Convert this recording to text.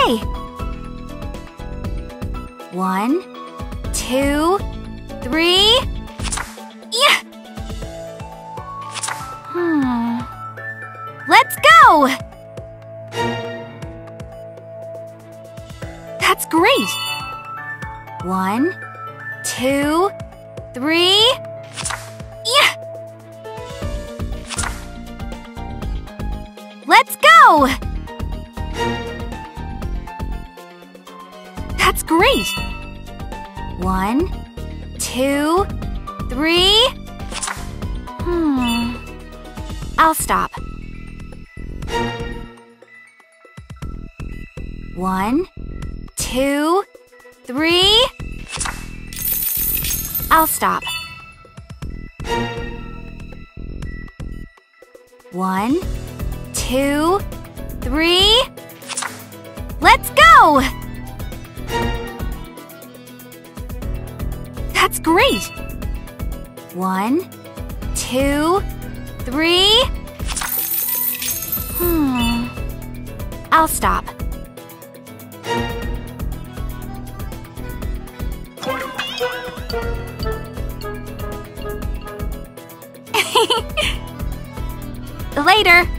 Okay. 1, 2, 3. Yeah! Let's go! That's great! 1, 2, 3. Yeah! Let's go! That's great! 1, 2, 3. I'll stop. 1, 2, 3. I'll stop. 1, 2, 3. Let's go! That's great! 1, 2, 3. I'll stop. Later!